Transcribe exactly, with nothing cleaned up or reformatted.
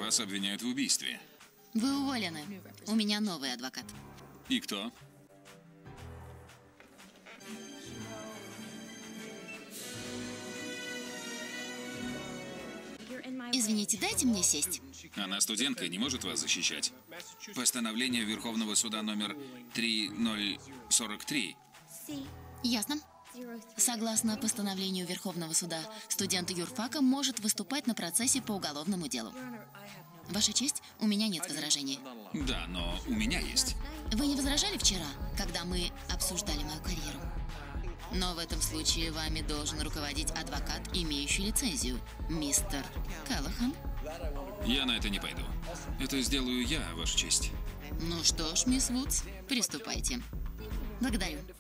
Вас обвиняют в убийстве. Вы уволены. У меня новый адвокат. И кто? Извините, дайте мне сесть. Она студентка и не может вас защищать. Постановление Верховного суда номер три ноль сорок три. Ясно. Согласно постановлению Верховного суда, студент юрфака может выступать на процессе по уголовному делу. Ваша честь, у меня нет возражений. Да, но у меня есть. Вы не возражали вчера, когда мы обсуждали мою карьеру? Но в этом случае вами должен руководить адвокат, имеющий лицензию, мистер Каллахан. Я на это не пойду. Это сделаю я, Ваша честь. Ну что ж, мисс Вудс, приступайте. Благодарю.